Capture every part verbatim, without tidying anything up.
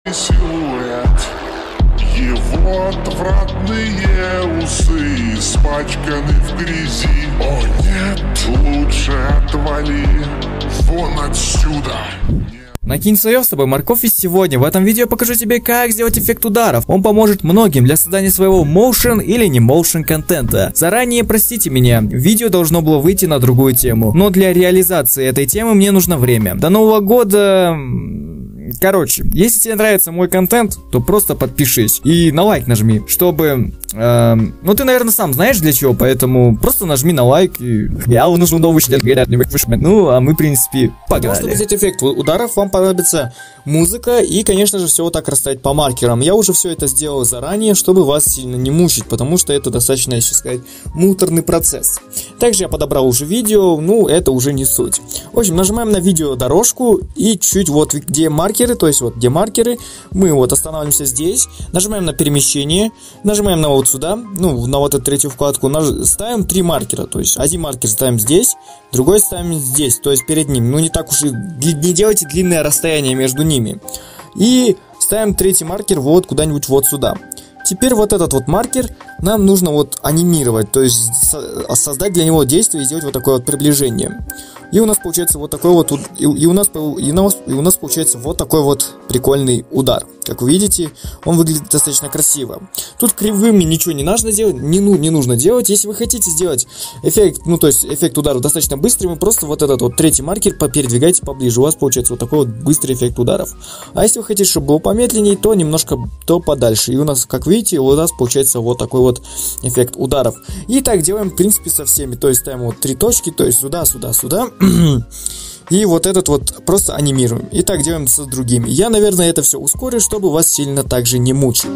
Силуэт, его отвратные усы испачканы в грязи. О нет, лучше отвали вон отсюда. Накинь свое с тобой, Морковь, и сегодня в этом видео покажу тебе, как сделать эффект ударов. Он поможет многим для создания своего motion или не motion контента. Заранее простите меня, видео должно было выйти на другую тему, но для реализации этой темы мне нужно время. До Нового года... Короче, если тебе нравится мой контент, то просто подпишись и на лайк нажми, чтобы... Э, ну, ты, наверное, сам знаешь для чего, поэтому просто нажми на лайк и... Я нужен новый член, говорят, ну, а мы, в принципе, погнали. Чтобы взять эффект ударов, вам понадобится музыка и, конечно же, все вот так расставить по маркерам. Я уже все это сделал заранее, чтобы вас сильно не мучить, потому что это достаточно, если сказать, муторный процесс. Также я подобрал уже видео, ну, это уже не суть. В общем, нажимаем на видеодорожку и чуть вот где маркеры, то есть вот где маркеры, мы вот останавливаемся здесь, нажимаем на перемещение, нажимаем на вот сюда, ну, на вот эту третью вкладку, ставим три маркера, то есть один маркер ставим здесь, другой ставим здесь, то есть перед ним. Ну, не так уж и не делайте длинное расстояние между ними. И ставим третий маркер вот куда-нибудь вот сюда. Теперь вот этот вот маркер нам нужно вот анимировать, то есть создать для него действие и сделать вот такое вот приближение. И у нас получается вот такой вот, и, и, у нас, и, у нас, и у нас получается вот такой вот прикольный удар. Как вы видите, он выглядит достаточно красиво. Тут кривыми ничего не нужно делать, не, ну, не нужно делать. Если вы хотите сделать эффект, ну то есть эффект ударов достаточно быстрый, вы просто вот этот вот третий маркер передвигаете поближе. У вас получается вот такой вот быстрый эффект ударов. А если вы хотите, чтобы было помедленнее, то немножко то подальше. И у нас, как видите, у нас получается вот такой вот эффект ударов. И так делаем, в принципе, со всеми. То есть ставим вот три точки, то есть сюда, сюда, сюда. И вот этот вот просто анимируем. И так делаем с другими. Я, наверное, это все ускорю, чтобы вас сильно также не мучить.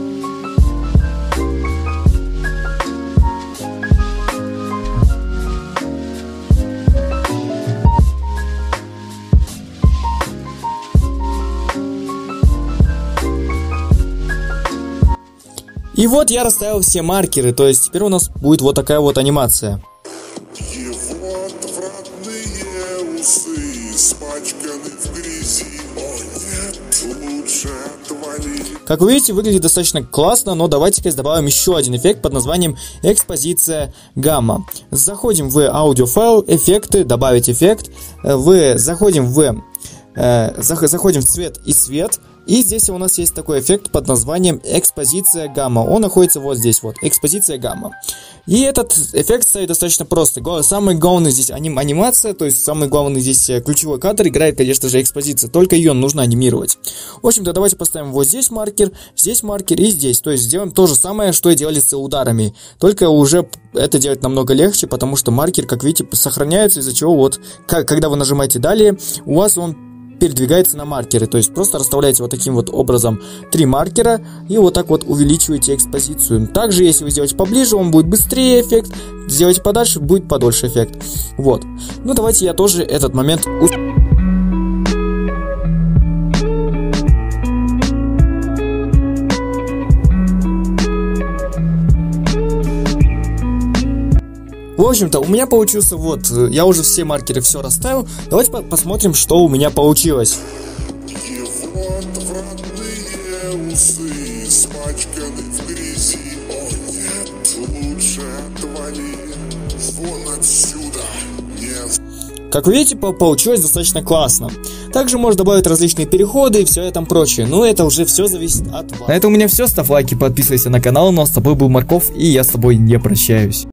И вот я расставил все маркеры, то есть теперь у нас будет вот такая вот анимация. Его отвратные усы испачканы в грязи. О нет, лучше отвали. Как вы видите, выглядит достаточно классно, но давайте-ка добавим еще один эффект под названием экспозиция гамма. Заходим в аудиофайл, эффекты, добавить эффект. В, заходим в э, заходим в цвет и свет. И здесь у нас есть такой эффект под названием экспозиция гамма. Он находится вот здесь вот, экспозиция гамма. И этот эффект ставить достаточно просто. Самый главный здесь аним анимация, то есть самый главный здесь ключевой кадр играет, конечно же, экспозиция. Только ее нужно анимировать. В общем-то, давайте поставим вот здесь маркер, здесь маркер и здесь. То есть сделаем то же самое, что и делали с ударами. Только уже это делать намного легче, потому что маркер, как видите, сохраняется, из-за чего вот, когда вы нажимаете далее, у вас он передвигается на маркеры, то есть просто расставляете вот таким вот образом три маркера и вот так вот увеличиваете экспозицию. Также, если вы сделаете поближе, он будет быстрее эффект, сделаете подальше, будет подольше эффект. Вот. Ну давайте я тоже этот момент... В общем-то, у меня получился вот, я уже все маркеры все расставил. Давайте по посмотрим, что у меня получилось. Его отвратные усы испачканы в грязи. О нет, лучше отвали вон отсюда. Нет. Как вы видите, получилось достаточно классно. Также можно добавить различные переходы и все это прочее. Но это уже все зависит от вас. На этом у меня все. Ставь лайки, подписывайся на канал. Ну а с тобой был Морков, и я с тобой не прощаюсь.